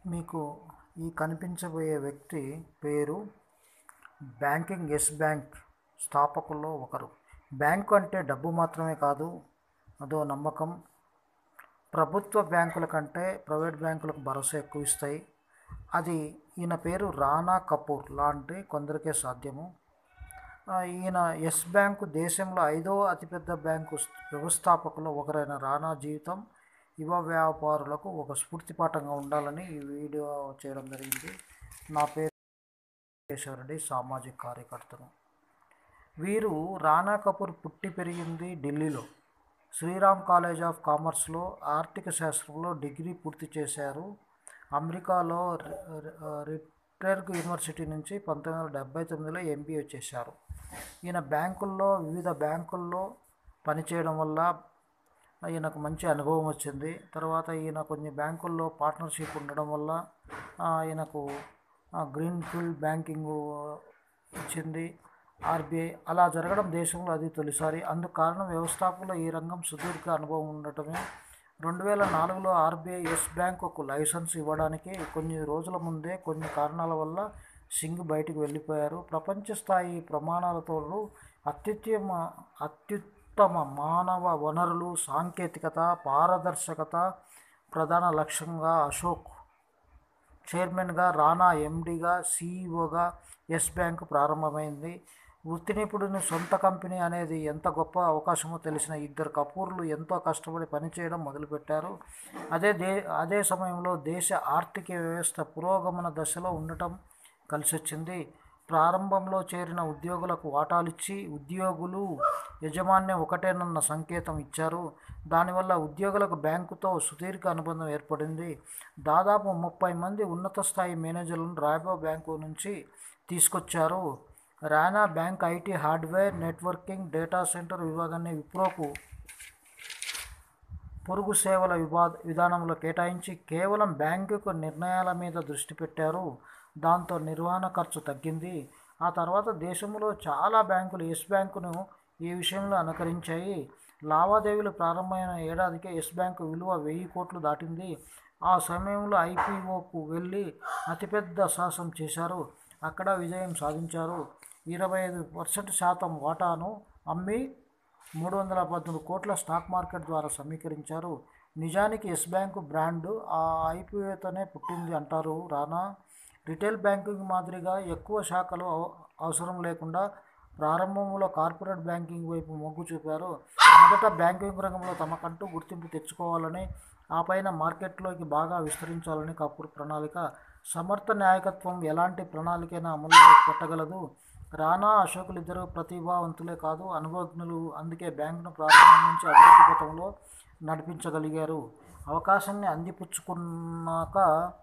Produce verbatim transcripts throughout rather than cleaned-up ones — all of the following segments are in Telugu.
మీకు ఈ కనిపించబోయే వ్యక్తి పేరు బ్యాంకింగ్ ఎస్ బ్యాంక్ స్థాపకుల్లో ఒకరు. బ్యాంకు అంటే డబ్బు మాత్రమే కాదు, అదో నమ్మకం. ప్రభుత్వ బ్యాంకుల కంటే ప్రైవేట్ బ్యాంకులకు భరోసా ఎక్కువ ఇస్తాయి. అది ఈయన పేరు రాణా కపూర్ లాంటి కొందరికే సాధ్యము. ఈయన ఎస్ బ్యాంకు దేశంలో ఐదో అతిపెద్ద బ్యాంకు వ్యవస్థాపకుల్లో ఒకరైన రాణా జీవితం యువ వ్యాపారులకు ఒక స్ఫూర్తిపాఠంగా ఉండాలని ఈ వీడియో చేయడం జరిగింది. నా పేరు కేశవరెడ్డి, సామాజిక కార్యకర్తను. వీరు రాణా కపూర్ పుట్టి పెరిగింది ఢిల్లీలో. శ్రీరామ్ కాలేజ్ ఆఫ్ కామర్స్లో ఆర్థిక శాస్త్రంలో డిగ్రీ పూర్తి చేశారు. అమెరికాలో రిటర్గ్ యూనివర్సిటీ నుంచి పంతొమ్మిది వందల డెబ్బై తొమ్మిదిలో ఎంబీఏ చేశారు. ఈయన బ్యాంకుల్లో వివిధ బ్యాంకుల్లో పనిచేయడం వల్ల ఈయనకు మంచి అనుభవం వచ్చింది. తర్వాత ఈయన కొన్ని బ్యాంకుల్లో పార్ట్నర్షిప్ ఉండడం వల్ల ఈయనకు గ్రీన్ ఫీల్డ్ బ్యాంకింగ్ ఇచ్చింది ఆర్బీఐ. అలా జరగడం దేశంలో అది తొలిసారి. అందుకు కారణం వ్యవస్థాపకులు ఈ రంగం సుదీర్ఘ అనుభవం ఉండటమే. రెండు వేల నాలుగులో ఆర్బీఐ ఎస్ బ్యాంకుకు లైసెన్స్ ఇవ్వడానికి కొన్ని రోజుల ముందే కొన్ని కారణాల వల్ల సింగ్ బయటకు వెళ్ళిపోయారు. ప్రపంచ స్థాయి ప్రమాణాలతో అత్యుత్తమ అత్యుత్తమ మానవ వనరులు, సాంకేతికత, పారదర్శకత ప్రధాన లక్ష్యంగా అశోక్ చైర్మన్గా, రాణా ఎండీగా, సీఈఓగా ఎస్ బ్యాంకు ప్రారంభమైంది. వృత్తి నిపుణుని సొంత కంపెనీ అనేది ఎంత గొప్ప అవకాశమో తెలిసిన ఇద్దరు కపూర్లు ఎంతో కష్టపడి పనిచేయడం మొదలుపెట్టారు. అదే దే అదే సమయంలో దేశ ఆర్థిక వ్యవస్థ పురోగమన దశలో ఉండటం కలిసొచ్చింది. ప్రారంభంలో చేరిన ఉద్యోగులకు వాటాలిచ్చి ఉద్యోగులు యజమాన్యం ఒకటేనన్న సంకేతం ఇచ్చారు. దానివల్ల ఉద్యోగులకు బ్యాంకుతో సుదీర్ఘ అనుబంధం ఏర్పడింది. దాదాపు ముప్పై మంది ఉన్నత స్థాయి మేనేజర్లను రాబో బ్యాంకు నుంచి తీసుకొచ్చారు. Rana bank IT, hardware, networking, data centre విభాగాన్ని విప్రోకు పొరుగు సేవల విభా విధానంలో కేటాయించి కేవలం బ్యాంకుకు నిర్ణయాల మీద దృష్టి పెట్టారు. దాంతో నిర్వహణ ఖర్చు తగ్గింది. ఆ తర్వాత దేశంలో చాలా బ్యాంకులు ఎస్ బ్యాంకును ఈ విషయంలో అనుకరించాయి. లావాదేవీలు ప్రారంభమైన ఏడాదికే ఎస్ బ్యాంకు విలువ వెయ్యి కోట్లు దాటింది. ఆ సమయంలో ఐపీఓకు వెళ్ళి అతిపెద్ద సాహసం చేశారు. అక్కడ విజయం సాధించారు. ఇరవై ఐదు పర్సెంట్ శాతం వాటాను అమ్మి మూడు వందల పద్దెనిమిది కోట్ల స్టాక్ మార్కెట్ ద్వారా సమీకరించారు. నిజానికి ఎస్ బ్యాంకు బ్రాండు ఆ ఐపీఓతోనే పుట్టింది అంటారు రాణా. రిటైల్ బ్యాంకింగ్ మాదిరిగా ఎక్కువ శాఖలు అవసరం లేకుండా ప్రారంభంలో కార్పొరేట్ బ్యాంకింగ్ వైపు మొగ్గు చూపారు. మొదట బ్యాంకింగ్ రంగంలో తమకంటూ గుర్తింపు తెచ్చుకోవాలని, ఆ పైన మార్కెట్లోకి బాగా విస్తరించాలని కపూర్ ప్రణాళిక. సమర్థ నాయకత్వం ఎలాంటి ప్రణాళికైనా అమలులో పెట్టగలదు. రాణా, అశోకులు ఇద్దరు ప్రతిభావంతులే కాదు, అనుభవజ్ఞులు. అందుకే బ్యాంకును ప్రారంభం నుంచి అభివృద్ధి పథంలో నడిపించగలిగారు. అవకాశాన్ని అందిపుచ్చుకున్నాక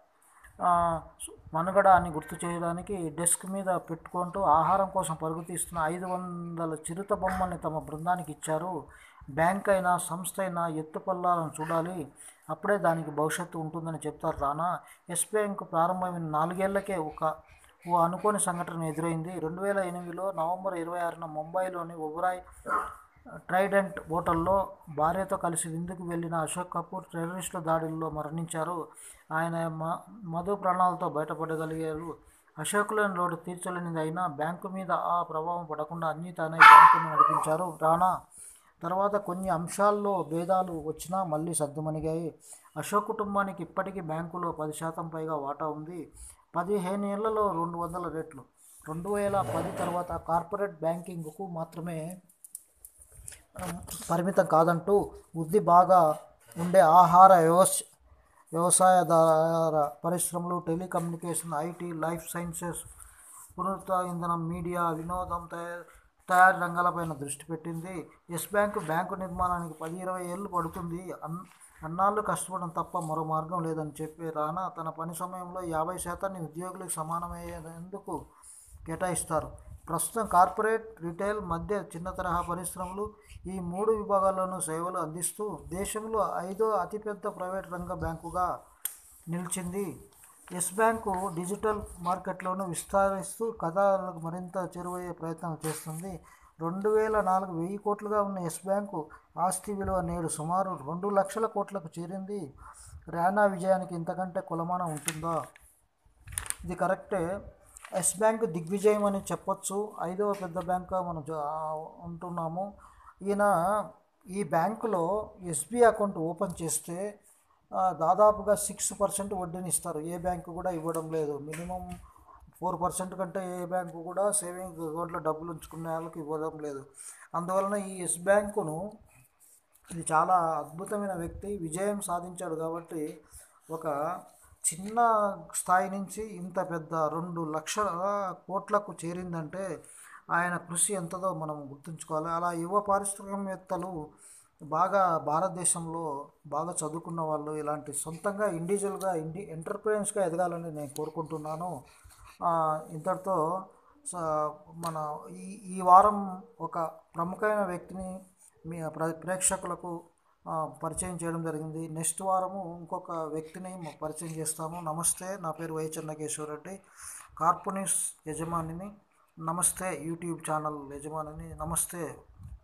మనుగడ అని గుర్తు చేయడానికి డెస్క్ మీద పెట్టుకుంటూ ఆహారం కోసం పరుగు తీస్తున్న ఐదు వందల చిరుత బొమ్మల్ని తమ బృందానికి ఇచ్చారు. బ్యాంక్ అయినా సంస్థ అయినా ఎత్తుపల్లాలను చూడాలి, అప్పుడే దానికి భవిష్యత్తు ఉంటుందని చెప్తారు రాణా. ఎస్ బ్యాంక్ ప్రారంభమైన నాలుగేళ్లకే ఒక ఓ అనుకోని సంఘటన ఎదురైంది. రెండు వేల ఎనిమిదిలో నవంబర్ ఇరవై ఆరున ముంబైలోని ఒబరాయ్ ట్రైడెంట్ హోటల్లో భార్యతో కలిసి విందుకు వెళ్లిన అశోక్ కపూర్ టెర్రరిస్టుల దాడుల్లో మరణించారు. ఆయన మధు ప్రాణాలతో బయటపడగలిగారు. అశోక్లోని లోటు తీర్చలేనిది అయినా బ్యాంకు మీద ఆ ప్రభావం పడకుండా అన్నీ తానే బ్యాంకును నడిపించారు రాణా. తర్వాత కొన్ని అంశాల్లో భేదాలు వచ్చినా మళ్ళీ సద్దుమణిగాయి. అశోక్ కుటుంబానికి ఇప్పటికీ బ్యాంకులో పది శాతం పైగా వాటా ఉంది. పదిహేను ఏళ్లలో రెండు వందల రెట్లు. రెండు వేల పది తర్వాత కార్పొరేట్ బ్యాంకింగ్కు మాత్రమే పరిమితం కాదంటూ వృద్ధి బాగా ఉండే ఆహార వ్యవస్ వ్యవసాయాధార పరిశ్రమలు, టెలికమ్యూనికేషన్, ఐటీ, లైఫ్ సైన్సెస్, పునరుత్పాదక ఇంధనం, మీడియా, వినోదం, తయారు తయారీ రంగాలపైన దృష్టి పెట్టింది. ఎస్ బ్యాంకు బ్యాంకు నిర్మాణానికి పది ఇరవై ఏళ్ళు పడుతుంది. అన్ అన్నాళ్ళు కష్టపడడం తప్ప మరో మార్గం లేదని చెప్పే రాణా తన పని సమయంలో యాభై శాతాన్ని ఉద్యోగులకు సమానమయ్యేందుకు కేటాయిస్తారు. ప్రస్తుతం కార్పొరేట్, రిటైల్, మధ్య చిన్న తరహా పరిశ్రమలు ఈ మూడు విభాగాల్లోనూ సేవలు అందిస్తూ దేశంలో ఐదో అతిపెద్ద ప్రైవేట్ రంగ బ్యాంకుగా నిలిచింది. ఎస్ బ్యాంకు డిజిటల్ మార్కెట్లోనూ విస్తరిస్తూ ఖాతాలకు మరింత చేరువయ్యే ప్రయత్నం చేస్తుంది. రెండు వేల నాలుగు వెయ్యి కోట్లుగా ఉన్న ఎస్ బ్యాంకు ఆస్తి విలువ నేడు సుమారు రెండు లక్షల కోట్లకు చేరింది. రానా విజయానికి ఇంతకంటే కొలమానం ఉంటుందా? ఇది కరెక్టే. ఎస్ బ్యాంక్ దిగ్విజయం అని చెప్పొచ్చు. ఐదవ పెద్ద బ్యాంక్గా మనం ఉంటున్నాము. ఈయన ఈ బ్యాంకులో ఎస్బీ అకౌంట్ ఓపెన్ చేస్తే దాదాపుగా సిక్స్ పర్సెంట్ వడ్డీని ఇస్తారు. ఏ బ్యాంకు కూడా ఇవ్వడం లేదు. మినిమం ఫోర్ పర్సెంట్ కంటే ఏ బ్యాంకు కూడా సేవింగ్ అకౌంట్లో డబ్బులు ఉంచుకునే వాళ్ళకి ఇవ్వడం లేదు. అందువలన ఈ ఎస్ బ్యాంకును ఇది చాలా అద్భుతమైన వ్యక్తి విజయం సాధించాడు. కాబట్టి ఒక చిన్న స్థాయి నుంచి ఇంత పెద్ద రెండు లక్షల కోట్లకు చేరిందంటే ఆయన కృషి ఎంతదో మనం గుర్తుంచుకోవాలి. అలా యువ పారిశ్రామికవేత్తలు బాగా భారతదేశంలో బాగా చదువుకున్న వాళ్ళు ఇలాంటి సొంతంగా ఇండివిజువల్గా ఇండి ఎంటర్ప్రెన్యూర్స్గా ఎదగాలని నేను కోరుకుంటున్నాను. ఇంతటితో మన ఈ ఈ వారం ఒక ప్రముఖమైన వ్యక్తిని మీ ప్రేక్షకులకు పరిచయం చేయడం జరిగింది. నెక్స్ట్ వారము ఇంకొక వ్యక్తిని పరిచయం చేస్తాము. నమస్తే, నా పేరు వై చెన్నకేశ్వరరెడ్డి, కార్ప్ న్యూస్ యజమానిని. నమస్తే, యూట్యూబ్ ఛానల్ యజమానిని. నమస్తే.